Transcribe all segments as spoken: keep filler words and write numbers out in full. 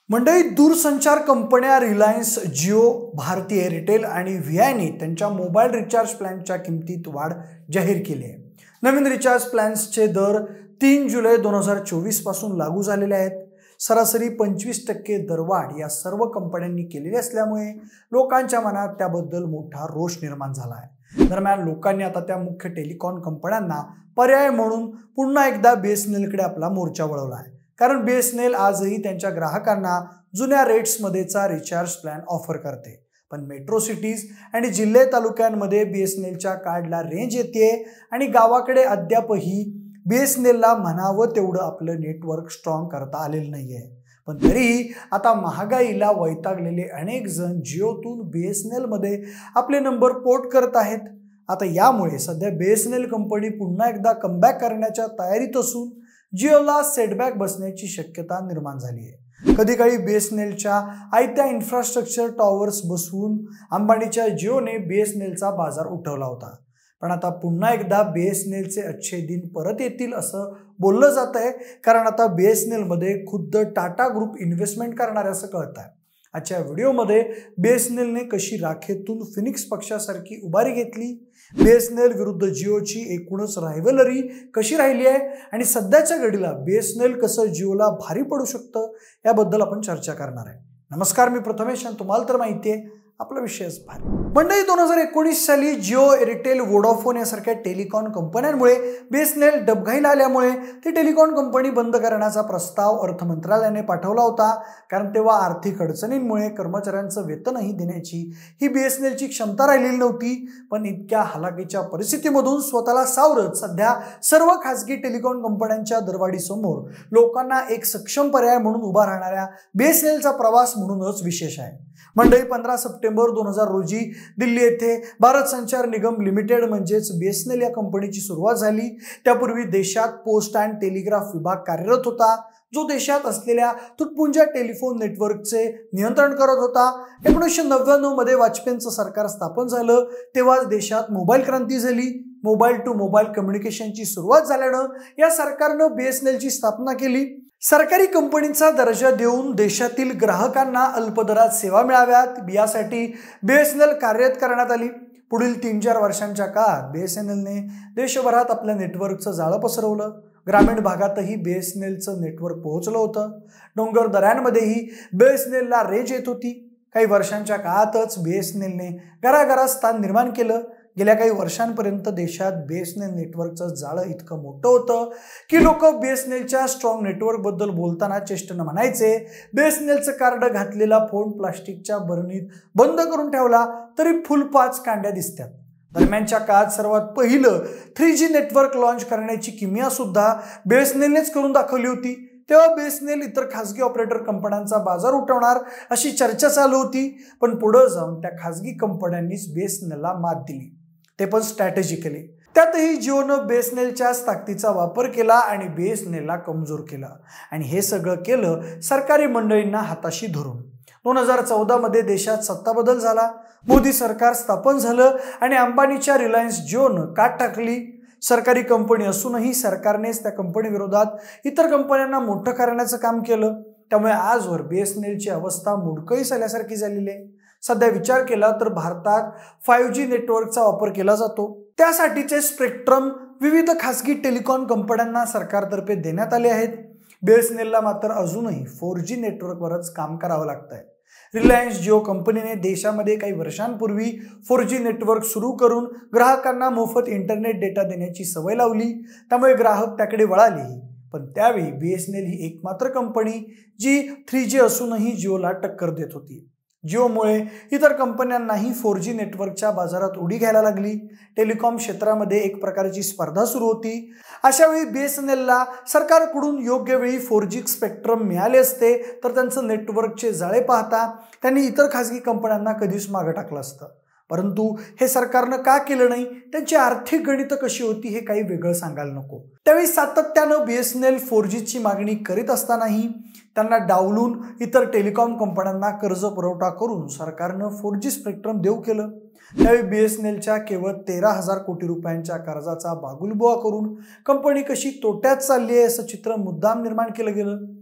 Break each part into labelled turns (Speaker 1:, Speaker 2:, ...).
Speaker 1: मंडळी, दूरसंचार कंपन्या रिलायन्स जिओ, भारती एअरटेल आणि व्हीआयने त्यांच्या मोबाईल रिचार्ज प्लॅनच्या किमतीत वाढ जाहीर केली आहे. नवीन रिचार्ज प्लॅन्सचे दर तीन जुलै दोन हजार चोवीस पासून लागू झालेले आहेत. सरासरी पंचवीस टक्के दरवाढ या सर्व कंपन्यांनी केलेली असल्यामुळे लोकांच्या मनात त्याबद्दल मोठा रोष निर्माण झाला आहे. दरम्यान लोकांनी आता त्या मुख्य टेलिकॉम कंपन्यांना पर्याय म्हणून पुन्हा एकदा बीएसएनएलकडे आपला मोर्चा वळवला आहे. कारण बीएसएनएल आजही त्यांच्या ग्राहकांना जुन्या रेट्समध्येचा रिचार्ज प्लॅन ऑफर करते. पण मेट्रो सिटीज आणि जिल्हे तालुक्यांमध्ये बीएसएनएलच्या कार्डला रेंज येते आणि गावाकडे अद्यापही बीएसएनएलला म्हणावं तेवढं आपलं नेटवर्क स्ट्रॉंग करता आलेलं नाहीये. पण तरीही आता महागाईला वैतागलेले अनेक जण जिओतून बीएसएनएलमध्ये आपले नंबर पोर्ट करत आहेत. आता यामुळे सध्या बीएसएनएल कंपनी पुन्हा एकदा कमबॅक करण्याच्या तयारीत असून जिओला सेटबॅक बसण्याची शक्यता निर्माण झाली आहे. कधी काळी बीएसएनएलच्या आयत्या इन्फ्रास्ट्रक्चर टॉवर्स बसवून अंबानीच्या जिओने बीएसएनएलचा बाजार उठवला होता. पण आता पुन्हा एकदा बीएसएनएलचे अच्छे दिन परत येतील असं बोललं जात आहे. कारण आता बीएसएनएलमध्ये खुद्द टाटा ग्रुप इन्व्हेस्टमेंट करणार आहे असं कळत आहे. आजच्या व्हिडिओमध्ये बीएसएनएलने कशी राखेतून फिनिक्स पक्षासारखी उभारी घेतली, बीएसएनएल विरुद्ध जिओची एकूणच रायव्हलरी कशी राहिली आहे आणि सध्याच्या घडीला बीएसएनएल कसं जिओला भारी पडू शकतं याबद्दल आपण चर्चा करणार आहे. नमस्कार, मी प्रथमेश आणि तुम्हाला तर माहिती आहे आपला विषयच भारी. मंडळी, दोन हजार एकोणीस साली जिओ, एअरटेल, वोडाफोन यासारख्या टेलिकॉम कंपन्यांमुळे बीएसएनएल डबघाईला आल्यामुळे ती टेलिकॉम कंपनी बंद करण्याचा प्रस्ताव अर्थ मंत्रालयाने पाठवला होता. कारण तेव्हा आर्थिक अडचणींमुळे कर्मचाऱ्यांचं वेतनही देण्याची ही बीएसएनएलची क्षमता राहिलेली नव्हती. पण इतक्या हलाखीच्या परिस्थितीमधून स्वतःला सावरत सध्या सर्व खासगी टेलिकॉम कंपन्यांच्या दरवाढीसमोर लोकांना एक सक्षम पर्याय म्हणून उभा राहणाऱ्या बीएसएनएलचा प्रवास म्हणूनच विशेष आहे. मंडळी, पंधरा सप्टेंबर दोन हजार रोजी दिल्ली येथे भारत संचार निगम लिमिटेड म्हणजेच बीएसएनएल या कंपनीची सुरुवात झाली. त्यापूर्वी देशात पोस्ट अँड टेलिग्राफ विभाग कार्यरत होता, जो देशात असलेल्या तुटपुंज्या टेलिफोन नेटवर्कचे नियंत्रण करत होता. एकोणीसशे नव्याण्णव मध्ये वाजपेयींचं सरकार स्थापन झालं तेव्हाच देशात मोबाईल क्रांती झाली. मोबाईल टू मोबाईल कम्युनिकेशनची सुरुवात झाल्यानं या सरकारनं बीएसएनएलची स्थापना केली. सरकारी कंपनीचा दर्जा देऊन देशातील ग्राहकांना अल्पदरात सेवा मिळाव्यात यासाठी बीएसएनएल कार्यरत करण्यात आली. पुढील तीन चार वर्षांच्या काळात बीएसएनएलने देशभरात आपल्या नेटवर्कचं जाळं पसरवलं. ग्रामीण भागातही बीएसएनएलचं नेटवर्क पोहोचलं होतं. डोंगर दऱ्यांमध्येही बीएसएनएलला रेंज येत होती. काही वर्षांच्या काळातच बीएसएनएलने घराघरात स्थान निर्माण केलं. गेल्या काही वर्षांपर्यंत देशात बीएसएनएल नेटवर्कचं जाळं इतकं मोठं होतं की लोक बीएसएनएलच्या स्ट्रॉंग नेटवर्क बद्दल बोलताना चेष्टेनं म्हणायचे, बीएसएनएलचं कार्ड घातलेला फोन प्लास्टिकच्या बरणीत बंद करून ठेवला तरी फुल पाच कांड्या दिसतात. दरम्यानच्या काळात सर्वात पहिलं थ्री जी नेटवर्क लॉन्च करण्याची किमया सुद्धा बीएसएनएलनेच करून दाखवली होती. तेव्हा बीएसएनएल इतर खासगी ऑपरेटर कंपन्यांचा बाजार उठवणार अशी चर्चा चालू होती. पण पुढे जाऊन त्या खासगी कंपन्यांनीच बीएसएनएलला मात दिली, ते पण स्ट्रॅटेजिकली. त्यातही जिओनं बीएसएनएलच्याच ताकदीचा वापर केला आणि बीएसएनएलला कमजोर केला. आणि हे सगळं केलं सरकारी मंडळींना हाताशी धरून. दोन हजार चौदा मध्ये देशात सत्ता बदल झाला. मोदी सरकार स्थापन झालं आणि अंबानीच्या रिलायन्स जिओनं काट टाकली. सरकारी कंपनी असूनही सरकारनेच त्या कंपनी विरोधात इतर कंपन्यांना मोठं करण्याचं काम केलं. त्यामुळे आजवर बीएसएनएलची अवस्था मुडकळीस आल्यासारखी झालेली आहे. सध्या विचार केला तर भारतात फाईव्ह जी नेटवर्कचा वापर केला जातो. त्यासाठीचे स्पेक्ट्रम विविध खासगी टेलिकॉम कंपन्यांना सरकारतर्फे देण्यात आले आहेत. बीएसएनएलला मात्र अजूनही फोर जी नेटवर्कवरच काम करावं लागतंय. रिलायन्स जिओ कंपनीने देशामध्ये काही वर्षांपूर्वी फोर जी नेटवर्क सुरू करून ग्राहकांना मोफत इंटरनेट डेटा देण्याची सवय लावली. त्यामुळे ग्राहक त्याकडे वळालेही. पण त्यावेळी बीएसएनएल ही एकमात्र कंपनी जी थ्री जी असूनही जिओला टक्कर देत होती. जिओमुळे इतर कंपन्यांनाही फोर जी नेटवर्कच्या बाजारात उडी घ्यायला लागली. टेलिकॉम क्षेत्रामध्ये एक प्रकारची स्पर्धा सुरू होती. अशा वेळी बीएसएनएलला सरकारकडून योग्य वेळी फोर जी स्पेक्ट्रम मिळाले असते तर त्यांचं नेटवर्कचे जाळे पाहता त्यांनी इतर खासगी कंपन्यांना कधीच मागे टाकलं असतं. परंतु हे सरकारनं का केलं नाही, त्यांची आर्थिक गणितं कशी होती हे काही वेगळं सांगायला नको. त्यावेळी सातत्यानं बीएसएनएल फोर जीची मागणी करीत असतानाही त्यांना डावलून इतर टेलिकॉम कंपन्यांना कर्ज पुरवठा करून सरकारनं फोर जी स्पेक्ट्रम देऊ केलं. त्यावेळी बीएसएनएलच्या केवळ तेरा हजार कोटी रुपयांच्या कर्जाचा बागुलबुवा करून कंपनी कशी तोट्यात चालली आहे असं चित्र मुद्दाम निर्माण केलं गेलं.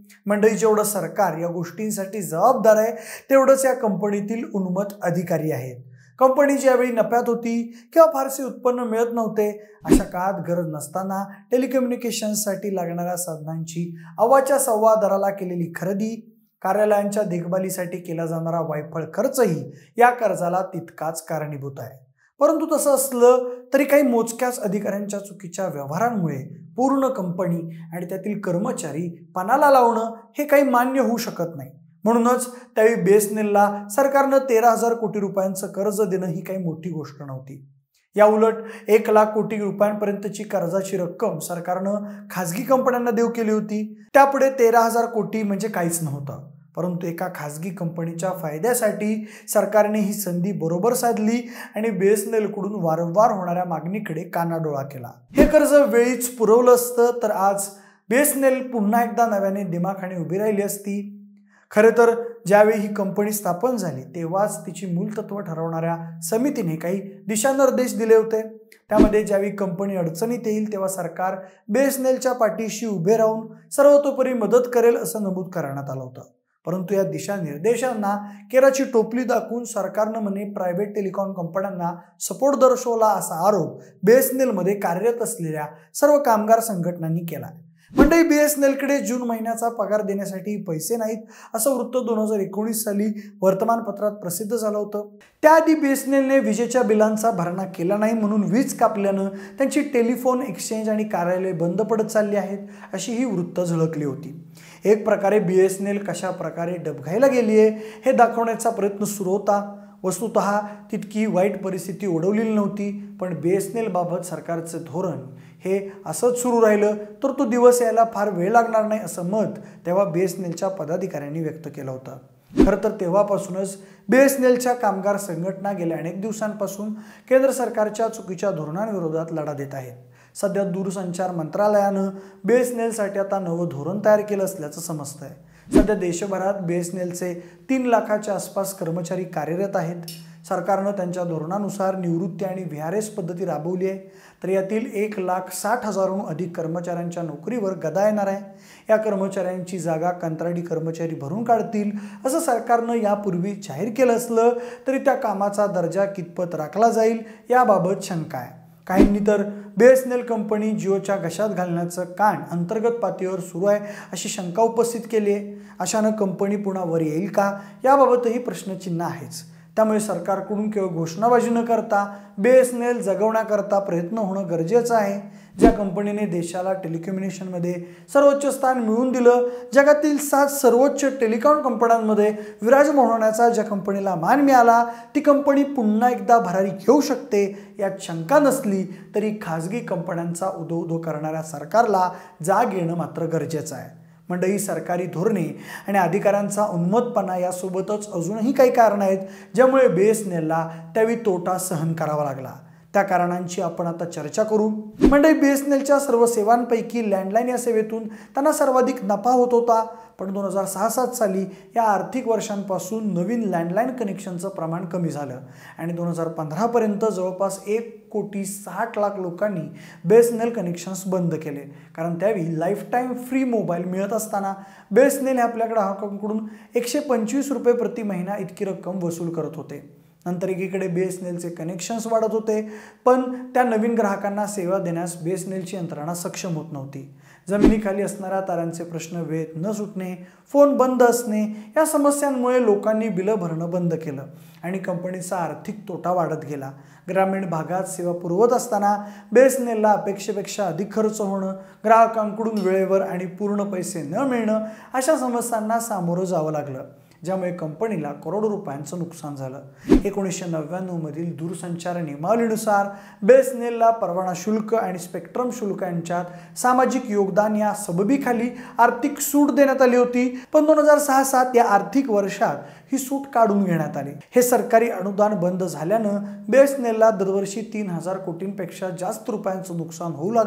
Speaker 1: मंडळी, जेवढं सरकार या गोष्टींसाठी जबाबदार आहे तेवढंच या कंपनीतील उन्मत्त अधिकारी आहेत. कंपनी ज्यावेळी नफ्यात होती किंवा फारसे उत्पन्न मिळत नव्हते अशा काळात गरज नसताना टेलिकम्युनिकेशनसाठी लागणाऱ्या साधनांची अव्वाच्या सव्वा दराला केलेली खरेदी, कार्यालयांच्या देखभालीसाठी केला जाणारा वायफळ खर्चही या कर्जाला तितकाच कारणीभूत आहे. परंतु तसं असलं तरी काही मोजक्याच अधिकाऱ्यांच्या चुकीच्या व्यवहारांमुळे पूर्ण कंपनी आणि त्यातील कर्मचारी पणाला लावणं हे काही मान्य होऊ शकत नाही. म्हणूनच त्यावेळी बीएसएनएलला सरकारनं तेरा हजार कोटी रुपयांचं कर्ज देणं ही काही मोठी गोष्ट नव्हती. या उलट एक लाख कोटी रुपयांपर्यंतची कर्जाची रक्कम सरकारनं खासगी कंपन्यांना देऊ केली होती. त्यापुढे तेरा हजार कोटी म्हणजे काहीच नव्हतं. परंतु एका खासगी कंपनीच्या फायद्यासाठी सरकारने ही संधी बरोबर साधली आणि बीएसएनएलकडून वारंवार होणाऱ्या मागणीकडे कानाडोळा केला. हे कर्ज वेळीच पुरवलं असतं तर आज बीएसएनएल पुन्हा एकदा नव्याने दिमाखाने उभी राहिली असती. खरे तर ज्यावेळी ही कंपनी स्थापन झाली तेव्हाच तिची मूलतत्व ठरवणाऱ्या समितीने काही दिशानिर्देश दिले होते. त्यामध्ये ज्यावेळी कंपनी अडचणीत येईल तेव्हा सरकार बीएसएनएलच्या पाठीशी उभे राहून सर्वतोपरी मदत करेल असं नमूद करण्यात आलं होतं. परंतु या दिशानिर्देशांना केराची टोपली दाखवून सरकारनं म्हणे प्रायव्हेट टेलिकॉम कंपन्यांना सपोर्ट दर्शवला असा आरोप बीएसएनएलमध्ये कार्यरत असलेल्या सर्व कामगार संघटनांनी केला. मंडळी, बीएसएनएलकडे जून महिन्याचा पगार देण्यासाठी पैसे नाहीत असं वृत्त दोन हजार एकोणीस साली वर्तमानपत्रात प्रसिद्ध झालं होतं. त्याआधी बीएसएनएलने विजेच्या बिलांचा भरणा केला नाही म्हणून वीज कापल्यानं त्यांची टेलिफोन एक्सचेंज आणि कार्यालय बंद पडत चालली आहेत अशी ही वृत्त झळकली होती. एक प्रकारे बीएसएनएल कशा प्रकारे डबघाईला गेली आहे हे दाखवण्याचा प्रयत्न सुरू होता. वस्तुतः तितकी वाईट परिस्थिती ओढवलेली नव्हती, पण बीएसएनएल बाबत सरकारचं धोरण हे असंच सुरू राहिलं तर तो दिवस यायला फार वेळ लागणार नाही असं मत तेव्हा बीएसएनएलच्या पदाधिकाऱ्यांनी व्यक्त केलं होतं. खरं तर तेव्हापासूनच बीएसएनएलच्या कामगार संघटना गेल्या अनेक दिवसांपासून केंद्र सरकारच्या चुकीच्या धोरणांविरोधात लढा देत आहेत. सध्या दूरसंचार मंत्रालयानं बीएसएनएलसाठी आता नवं धोरण तयार केलं असल्याचं समजतंय. सध्या देशभरात बीएसएनएलचे तीन लाखाच्या आसपास कर्मचारी कार्यरत आहेत. सरकारनं त्यांच्या धोरणानुसार निवृत्ती आणि व्हीआरएस पद्धती राबवली आहे. तर यातील एक लाख साठ हजारहून अधिक कर्मचाऱ्यांच्या नोकरीवर गदा येणार आहे. या कर्मचाऱ्यांची जागा कंत्राटी कर्मचारी भरून काढतील असं सरकारनं यापूर्वी जाहीर केलं असलं तरी त्या कामाचा दर्जा कितपत राखला जाईल याबाबत शंका आहे. काहींनी तर बीएसएनएल कंपनी जिओच्या घशात घालण्याचं कान अंतर्गत पातळीवर सुरू आहे अशी शंका उपस्थित केली आहे. अशानं कंपनी पुन्हा वर येईल का याबाबतही प्रश्नचिन्ह आहेच. त्यामुळे सरकारकडून केवळ घोषणाबाजी न करता बीएसएनएल जगवण्याकरता प्रयत्न होणं गरजेचं आहे. ज्या कंपनीने देशाला टेलिकम्युनिकेशनमध्ये सर्वोच्च स्थान मिळवून दिलं, जगातील सात सर्वोच्च टेलिकॉम कंपन्यांमध्ये विराजमान होण्याचा ज्या कंपनीला मान मिळाला ती कंपनी पुन्हा एकदा भरारी घेऊ शकते यात शंका नसली तरी खाजगी कंपन्यांचा उदो उदो करणाऱ्या सरकारला जाग येणं मात्र गरजेचं आहे. मंडळी, सरकारी धोरणे आणि अधिकाऱ्यांचा उन्मत्तपणा यासोबतच अजूनही काही कारणं आहेत ज्यामुळे बीएसएनएलला त्यावेळी तोटा सहन करावा लागला. त्या कारणांची आपण आता चर्चा करू. मंडळी, बीएसएनएलच्या सर्व सेवांपैकी लँडलाईन या सेवेतून त्यांना सर्वाधिक नफा होत होता. पण दोन हजार सहा सात साली या आर्थिक वर्षांपासून नवीन लँडलाईन कनेक्शनचं प्रमाण कमी झालं आणि दोन हजार पंधरापर्यंत जवळपास एक कोटी साठ लाख लोकांनी बीएसएनएल कनेक्शन्स बंद केले. कारण त्यावेळी लाईफ टाईम फ्री मोबाईल मिळत असताना बीएसएनएल आपल्या ग्राहकांकडून एकशे पंचवीस रुपये प्रति महिना इतकी रक्कम वसूल करत होते. नंतर एकीकडे बीएसएनएलचे कनेक्शन्स वाढत होते पण त्या नवीन ग्राहकांना सेवा देण्यास बीएसएनएलची यंत्रणा सक्षम होत नव्हती. जमिनीखाली असणाऱ्या तारांचे प्रश्न वेळेत न सुटणे, फोन बंद असणे या समस्यांमुळे लोकांनी बिलं भरणं बंद केलं आणि कंपनीचा आर्थिक तोटा वाढत गेला. ग्रामीण भागात सेवा पुरवत असताना बीएसएनएलला अपेक्षेपेक्षा अधिक खर्च होणं, ग्राहकांकडून वेळेवर आणि पूर्ण पैसे न मिळणं अशा समस्यांना सामोरं जावं लागलं ज्यामुळे कंपनीला करोडो रुपयांचं नुकसान झालं. एकोणीसशे नव्याण्णव मधील दूरसंचार नियमावलीनुसार बीएसएनएलला परवाना शुल्क आणि स्पेक्ट्रम शुल्क यांच्यात सामाजिक योगदान या सबबीखाली आर्थिक सूट देण्यात आली होती. पण दोन हजार सहा सात या आर्थिक वर्षात ही सूट काढून घेण्यात आली. हे सरकारी अनुदान बंद झाल्यानं बीएसएनएलला दरवर्षी तीन हजार कोटींपेक्षा जास्त रुपयांचं नुकसान होऊ लागलं.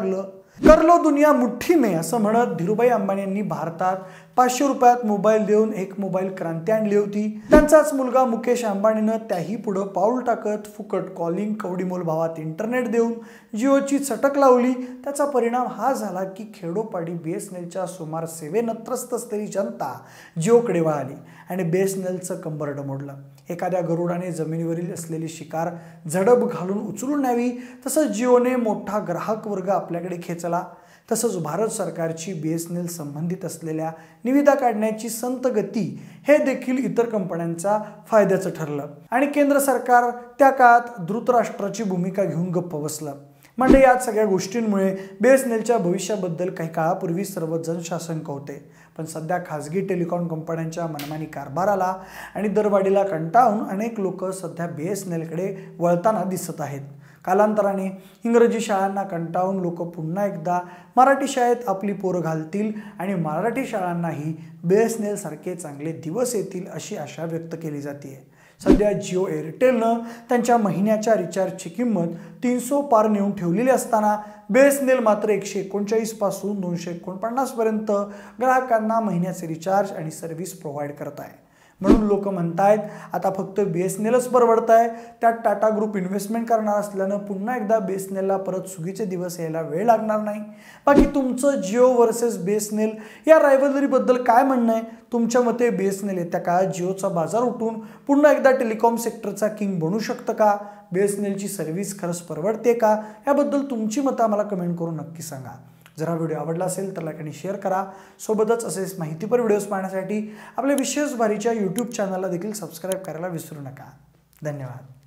Speaker 1: कर लो दुनिया मुठ्ठी में असं म्हणत धीरूभाई अंबानी यांनी भारतात पाचशे रुपयात मोबाईल देऊन एक मोबाईल क्रांती आणली होती। त्यांचाच मुलगा मुकेश अंबानीनं त्याही पुढे पाऊल टाकत फुकट कॉलिंग कवडीमोल भावात इंटरनेट देऊन जिओची चटक लावली। त्याचा परिणाम हा झाला की खेडोपाडी बीएसएनएलच्या सुमार सेवेनं त्रस्त असलेली जनता जिओकडे वळाली आणि बीएसएनएलचं कंबरड मोडलं। एखाद्या गरुडाने जमिनीवरील असलेली शिकार झडप घालून उचलून न्यावी तसं जिओने मोठा ग्राहक वर्ग आपल्याकडे खेचला। तसंच भारत सरकारची बीएसएनएल संबंधित असलेल्या निविदा काढण्याची संत गती हे देखील इतर कंपन्यांचा फायद्याचं ठरलं आणि केंद्र सरकार त्या काळात धृतराष्ट्राची भूमिका घेऊन गप्प बसलं। म्हणजे या सगळ्या गोष्टींमुळे बीएसएनएलच्या भविष्याबद्दल काही काळापूर्वी सर्वजण साशंक होते, पण सध्या खासगी टेलिकॉम कंपन्यांच्या मनमानी कारभाराला आणि दरवाढीला कंटाळून अनेक लोक सध्या बीएसएनएलकडे वळताना दिसत आहेत। कालांतराने इंग्रजी शाळांना कंटाळून लोक पुन्हा एकदा मराठी शाळेत आपली पोरं घालतील आणि मराठी शाळांनाही बीएसएनएल सारखे चांगले दिवस येतील अशी आशा व्यक्त केली जाते। सध्या जिओ एअरटेलनं त्यांच्या महिन्याच्या रिचार्जची किंमत तीनशे पार नेऊन ठेवलेली असताना बीएसएनएल मात्र एकशे एकोणचाळीस पासून दोनशे एकोणपन्नास पर्यंत ग्राहकांना महिन्याचे रिचार्ज आणि सर्व्हिस प्रोव्हाइड करत आहे। म्हणून लोक म्हणतायत आता फक्त बीएसएनएलच परवडत आहे, त्यात टाटा ग्रुप इन्व्हेस्टमेंट करणार असल्यानं पुन्हा एकदा बीएसएनएलला परत सुगीचे दिवस यायला वेळ लागणार नाही। बाकी तुमचं जिओ वर्सेस बीएसएनएल या रायव्हलरीबद्दल काय म्हणणं आहे? तुमच्या मते बीएसएनएल येत्या काळात जिओचा बाजार उठून पुन्हा एकदा टेलिकॉम सेक्टरचा किंग बनू शकतं का? बीएसएनएलची सर्व्हिस खरंच परवडते का? याबद्दल तुमची मतं आम्हाला कमेंट करून नक्की सांगा। जर हा व्हिडिओ आवडला असेल तर लाईक आणि शेअर करा। सोबतच असेच माहितीपर व्हिडिओज पाहण्यासाठी आपल्या विशेष भारीच्या यूट्यूब चॅनलला देखील सबस्क्राईब करायला विसरू नका। धन्यवाद।